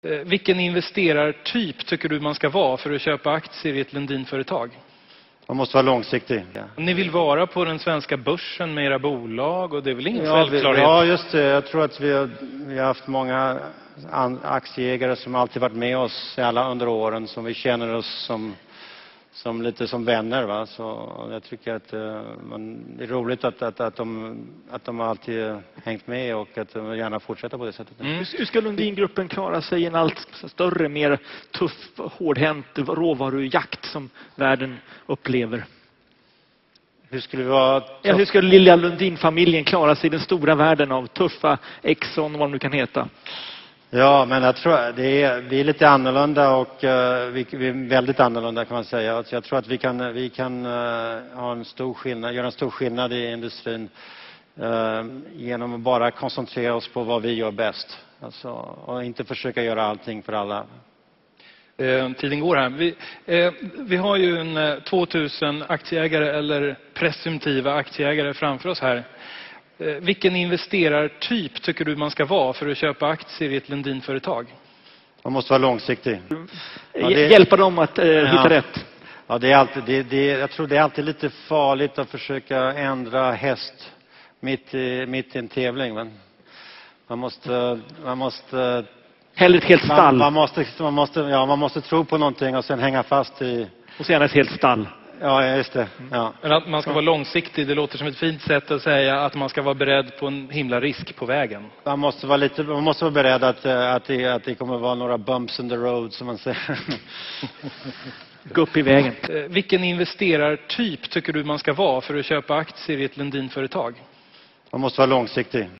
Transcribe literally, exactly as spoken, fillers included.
Eh, vilken investerartyp tycker du man ska vara för att köpa aktier i ett Lundin-företag? Man måste vara långsiktig. Ja. Ni vill vara på den svenska börsen med era bolag och det är väl ingen Ja, självklarhet? vi, ja, just det. Jag tror att vi har, vi har haft många aktieägare som alltid varit med oss i alla under åren, som vi känner oss som, som lite som vänner. Va? Så jag tycker att uh, man, det är roligt att, att, att, de, att de alltid hängt med och att de gärna fortsätter på det sättet. Mm. Hur ska Lundin-gruppen klara sig i en allt större, mer tuff, hårdhänt råvarujakt som världen upplever? Hur skulle vi vara... Ja, hur ska lilla Lundin-familjen klara sig i den stora världen av tuffa Exxon, vad de nu kan heta? Ja, men jag tror att det är, vi är lite annorlunda och uh, vi, vi är väldigt annorlunda kan man säga. Jag tror att vi kan, vi kan uh, ha en stor skillnad, göra en stor skillnad i industrin uh, genom att bara koncentrera oss på vad vi gör bäst. Alltså, och inte försöka göra allting för alla. Eh, tiden går här. Vi, eh, vi har ju en eh, tvåtusen aktieägare eller presumtiva aktieägare framför oss här. Eh, vilken investerartyp tycker du man ska vara för att köpa aktier i ett Lundin-företag? Man måste vara långsiktig. Ja, det... Hjälpa dem att eh, hitta ja. rätt. Ja, det är alltid, det, det, jag tror det är alltid lite farligt att försöka ändra häst mitt i, mitt i en tävling. Men man måste... Man måste Hellre ett helt stall. Man, man, måste, man, måste, ja, man måste tro på någonting och sen hänga fast i... Och sen ett helt stall. Ja, just det. Ja. Men att man ska vara långsiktig, det låter som ett fint sätt att säga att man ska vara beredd på en himla risk på vägen. Man måste vara, lite, man måste vara beredd att, att, det, att det kommer att vara några bumps in the road, som man säger. Gå upp i vägen. Eh, vilken investerartyp tycker du man ska vara för att köpa aktier i ett Lundin-företag? Man måste vara långsiktig.